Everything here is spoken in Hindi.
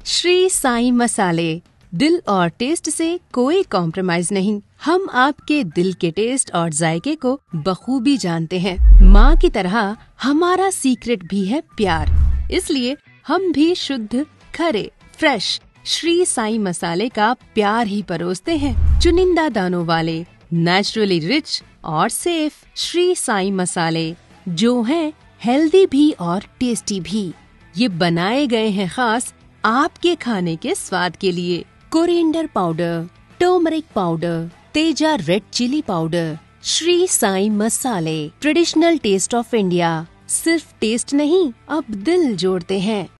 श्री साईं मसाले, दिल और टेस्ट से कोई कॉम्प्रोमाइज नहीं। हम आपके दिल के टेस्ट और जायके को बखूबी जानते हैं। माँ की तरह हमारा सीक्रेट भी है प्यार, इसलिए हम भी शुद्ध, खरे, फ्रेश श्री साईं मसाले का प्यार ही परोसते हैं। चुनिंदा दानों वाले, नेचुरली रिच और सेफ श्री साईं मसाले, जो हैं हेल्दी भी और टेस्टी भी। ये बनाए गए हैं खास आपके खाने के स्वाद के लिए। Coriander powder, turmeric powder, Teja red chilli powder, Shri Sai मसाले, ट्रेडिशनल टेस्ट ऑफ इंडिया। सिर्फ टेस्ट नहीं, अब दिल जोड़ते हैं।